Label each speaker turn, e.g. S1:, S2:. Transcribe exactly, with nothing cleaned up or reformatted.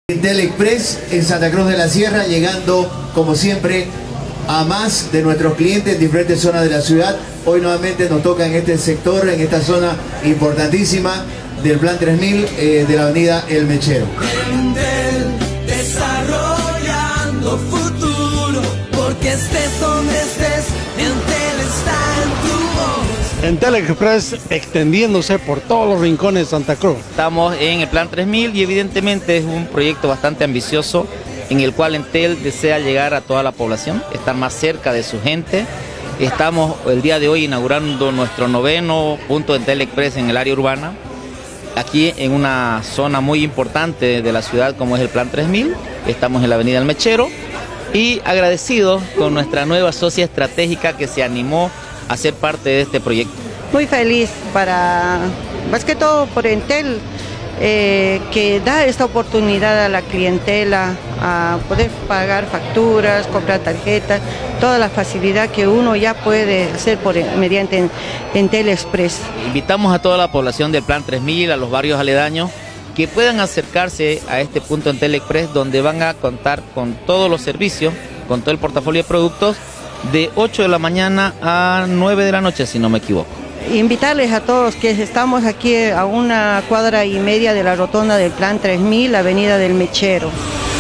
S1: Entel Express en Santa Cruz de la Sierra, llegando como siempre a más de nuestros clientes en diferentes zonas de la ciudad. Hoy nuevamente nos toca en este sector, en esta zona importantísima del Plan tres mil eh, de la avenida El Mechero.
S2: Entel, desarrollando futuro, porque estés donde estés, Entel está en tu voz.
S3: Entel Express extendiéndose por todos los rincones de Santa Cruz.
S4: Estamos en el Plan tres mil y evidentemente es un proyecto bastante ambicioso en el cual Entel desea llegar a toda la población, estar más cerca de su gente. Estamos el día de hoy inaugurando nuestro noveno punto de Entel Express en el área urbana, aquí en una zona muy importante de la ciudad como es el Plan tres mil. Estamos en la avenida El Mechero y agradecidos con nuestra nueva socia estratégica que se animó a ser parte de este proyecto.
S5: Muy feliz, para más que todo por Entel, eh, que da esta oportunidad a la clientela a poder pagar facturas, comprar tarjetas, toda la facilidad que uno ya puede hacer por, mediante Entel Express.
S4: Invitamos a toda la población del Plan tres mil, a los barrios aledaños, que puedan acercarse a este punto Entel Express, donde van a contar con todos los servicios, con todo el portafolio de productos, de ocho de la mañana a nueve de la noche, si no me equivoco.
S5: Invitarles a todos que estamos aquí a una cuadra y media de la rotonda del Plan tres mil, avenida del Mechero.